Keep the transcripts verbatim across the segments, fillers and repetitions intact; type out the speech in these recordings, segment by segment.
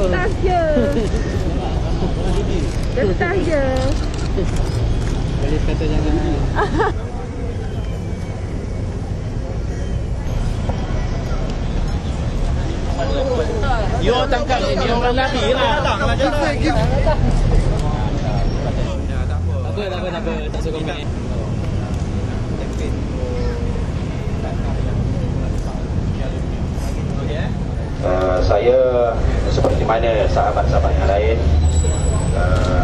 Kertas je. Kertas je. Boleh kata jangan dulu. Yo tangkap ni, dia orang lari lah. Tak apa, tak apa, tak apa, tak sokong main. Uh, saya seperti mana sahabat-sahabat yang lain uh,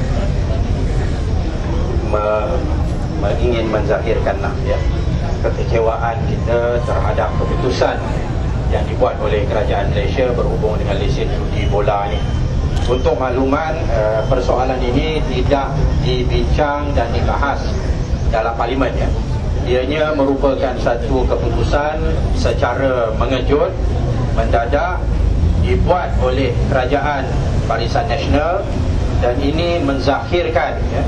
me, me, ingin menzahirkanlah ya, kekecewaan kita terhadap keputusan yang dibuat oleh kerajaan Malaysia berhubung dengan lesen judi bola ni. Untuk makluman, uh, persoalan ini tidak dibincang dan dibahas dalam parlimen ya. Ianya merupakan satu keputusan secara mengejut, mendadak, dibuat oleh Kerajaan Barisan Nasional, dan ini menzahirkan ya,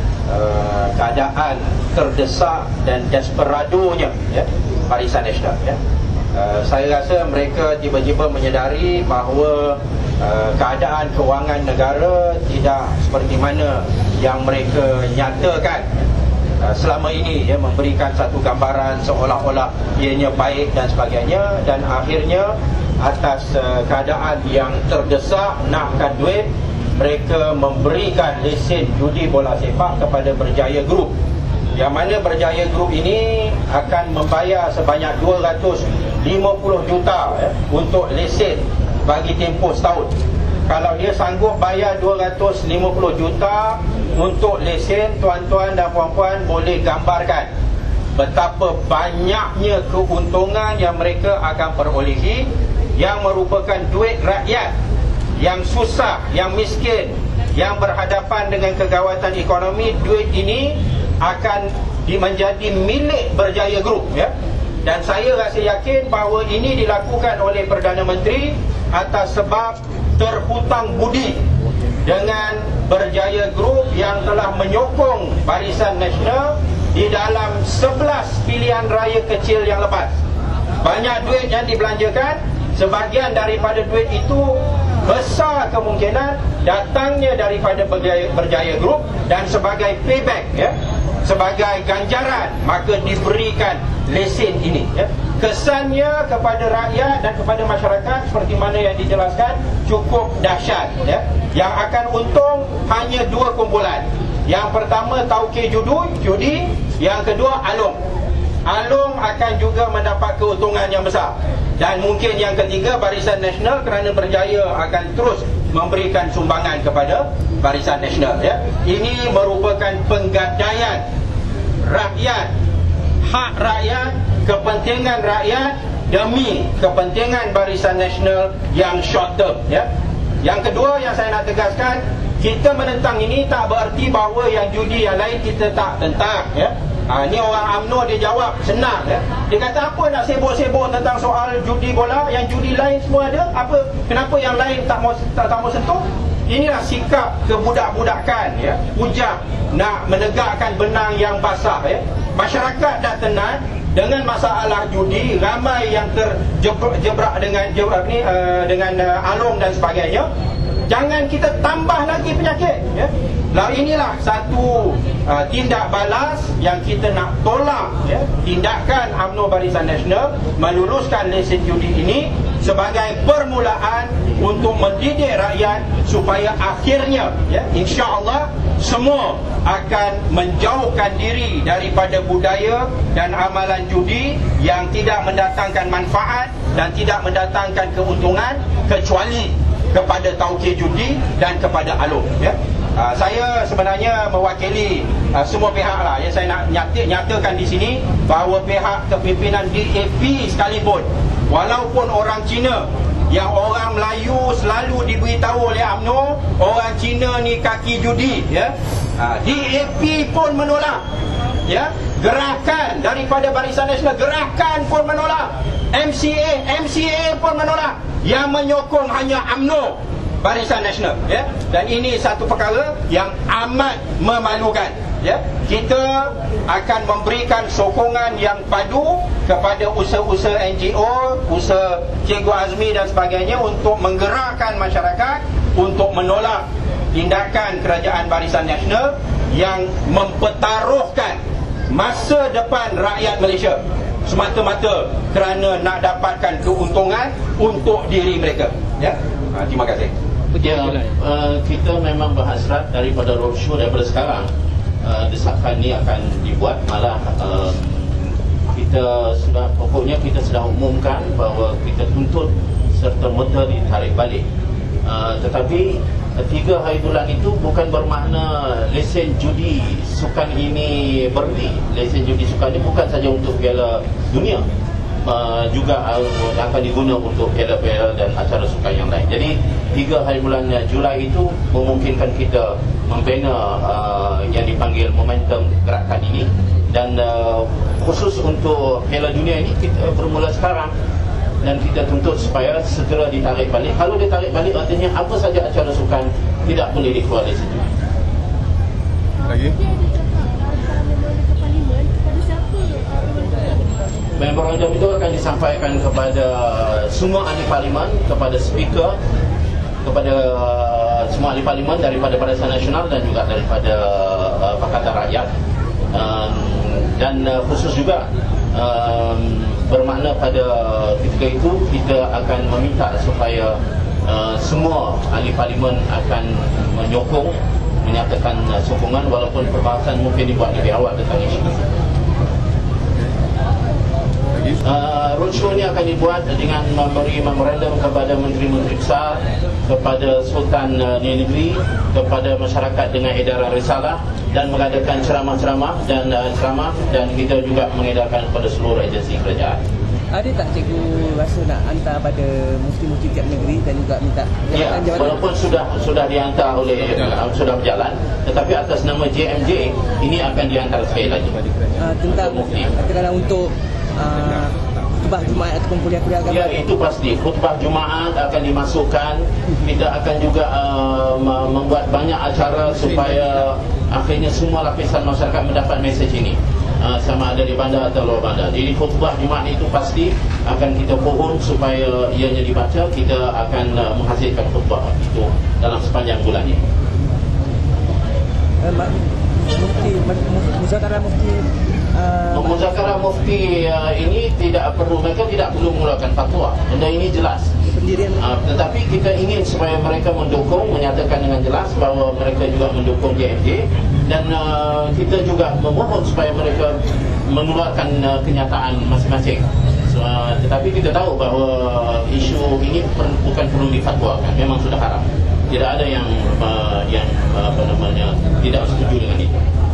uh, keadaan terdesak dan desperadonya ya, Barisan Nasional ya. Uh, saya rasa mereka tiba-tiba menyedari bahawa uh, keadaan kewangan negara tidak seperti mana yang mereka nyatakan uh, selama ini ya, memberikan satu gambaran seolah-olah ianya baik dan sebagainya, dan akhirnya atas uh, keadaan yang terdesak nakkan duit, mereka memberikan lesen judi bola sepak kepada Berjaya Group, yang mana Berjaya Group ini akan membayar sebanyak dua ratus lima puluh juta ya, untuk lesen bagi tempoh setahun. Kalau dia sanggup bayar dua ratus lima puluh juta untuk lesen, tuan-tuan dan puan-puan boleh gambarkan betapa banyaknya keuntungan yang mereka akan perolehi, yang merupakan duit rakyat yang susah, yang miskin, yang berhadapan dengan kegawatan ekonomi. Duit ini akan menjadi milik Berjaya Group ya. Dan saya rasa yakin bahawa ini dilakukan oleh Perdana Menteri atas sebab terhutang budi dengan Berjaya Group yang telah menyokong Barisan Nasional di dalam sebelas pilihan raya kecil yang lepas. Banyak duit yang dibelanjakan, sebahagian daripada duit itu besar kemungkinan datangnya daripada Berjaya, Berjaya Group, dan sebagai payback ya, sebagai ganjaran maka diberikan lesen ini ya. Kesannya kepada rakyat dan kepada masyarakat seperti mana yang dijelaskan cukup dahsyat ya. Yang akan untung hanya dua kumpulan. Yang pertama tauke judi, judi, yang kedua Along. Along akan juga mendapat keuntungan yang besar. Dan mungkin yang ketiga Barisan Nasional, kerana Berjaya akan terus memberikan sumbangan kepada Barisan Nasional ya. Ini merupakan penggadaian rakyat, hak rakyat, kepentingan rakyat demi kepentingan Barisan Nasional yang short term ya. Yang kedua yang saya nak tegaskan, kita menentang ini tak bererti bahawa yang judi yang lain kita tak tentang ya. Ha, ni orang UMNO dia jawab senang ya. Dia kata apa nak sibuk-sibuk tentang soal judi bola, yang judi lain semua ada, apa kenapa yang lain tak mau tak, tak mau sentuh? Inilah sikap kebudak-budakan ya, ujang nak menegakkan benang yang basah ya. Masyarakat dah tenat dengan masalah judi, ramai yang terjebrak dengan jebrak ni uh, dengan uh, Along dan sebagainya. Jangan kita tambah lagi penyakit ya. Lalu inilah satu uh, tindak balas yang kita nak tolak ya. Tindakan UMNO Barisan Nasional meluluskan lesen judi ini sebagai permulaan untuk mendidik rakyat supaya akhirnya ya, insya-Allah semua akan menjauhkan diri daripada budaya dan amalan judi yang tidak mendatangkan manfaat dan tidak mendatangkan keuntungan kecuali kepada tauke judi dan kepada Along ya. Uh, saya sebenarnya mewakili uh, semua pihak lah ya. Saya nak nyata, nyatakan di sini bahawa pihak kepimpinan D A P sekalipun, walaupun orang Cina, yang orang Melayu selalu diberitahu oleh UMNO orang Cina ni kaki judi ya. uh, D A P pun menolak ya. Gerakan daripada Barisan Nasional, gerakan pun menolak. M C A, M C A pun menolak. Yang menyokong hanya UMNO Barisan Nasional ya. Dan ini satu perkara yang amat memalukan. ya, kita akan memberikan sokongan yang padu kepada usaha-usaha N G O, usaha Cikgu Azmi dan sebagainya untuk menggerakkan masyarakat untuk menolak tindakan Kerajaan Barisan Nasional yang mempertaruhkan masa depan rakyat Malaysia semata-mata kerana nak dapatkan keuntungan untuk diri mereka. Ya, ha, terima kasih. Ya, uh, kita memang berhasrat daripada roadshow daripada sekarang. Uh, desakan ni akan dibuat, malah uh, kita sudah, pokoknya kita sudah umumkan bahawa kita tuntut serta merta ditarik balik. Uh, tetapi uh, tiga hari bulan itu bukan bermakna lesen judi sukan ini berhenti. Lesen judi sukan ini bukan saja untuk Piala Dunia, uh, juga uh, akan diguna untuk piala-piala dan acara sukan yang lain. Jadi tiga hari bulan Julai itu memungkinkan kita membina uh, yang dipanggil momentum gerakan ini, dan uh, khusus untuk Piala Dunia ini kita bermula sekarang dan kita tuntut supaya segera ditarik balik. Kalau ditarik balik artinya apa saja acara sukan tidak boleh dikeluar dari situ. Lagi? Memorandum itu akan disampaikan kepada semua ahli parlimen, kepada speaker, kepada uh, semua ahli parlimen daripada Barisan Nasional dan juga daripada uh, Pakatan Rakyat, um, dan uh, khusus juga um, bermakna pada ketika itu kita akan meminta supaya uh, semua ahli parlimen akan menyokong, menyatakan uh, sokongan walaupun perbahasan mungkin dibuat lebih awal tentang isu itu. Uh, roadshow ini akan dibuat dengan memberi memorandum kepada menteri-menteri besar, kepada Sultan uh, Negeri, kepada masyarakat dengan edaran risalah, dan mengadakan ceramah-ceramah dan uh, ceramah, dan kita juga mengedarkan kepada seluruh agensi kerajaan. Ada tak cikgu rasa nak hantar pada mufti-mufti tiap negeri dan juga minta ya, jabatan-jabatan? Walaupun sudah sudah dihantar oleh uh, sudah berjalan, tetapi atas nama J M J ini akan dihantar sekali lagi uh, tentang mufti. katakanlah untuk uh, khutbah Jumaat ataupun kuliah-kuliah agama. Ya, itu pasti. Khutbah Jumaat akan dimasukkan. Kita akan juga uh, membuat banyak acara supaya akhirnya semua lapisan masyarakat mendapat mesej ini, uh, sama ada di bandar atau luar bandar. Jadi khutbah Jumaat itu pasti akan kita pohon supaya ianya dibaca. Kita akan uh, menghasilkan khutbah itu dalam sepanjang bulan ini. Uh, mufti, muzakarah mufti uh, muzakarah mufti uh, ini tidak perlu, mereka tidak perlu mengeluarkan fatwa. Benda ini jelas. Pendirian. Uh, tetapi kita ingin supaya mereka mendukung, menyatakan dengan jelas bahawa mereka juga mendukung J M J, dan uh, kita juga memohon supaya mereka mengeluarkan uh, kenyataan masing-masing. So, uh, tetapi kita tahu bahawa isu ini per, bukan perlu difatwakan, memang sudah haram. Tidak ada yang uh, yang uh, apa namanya tidak setuju dengan itu.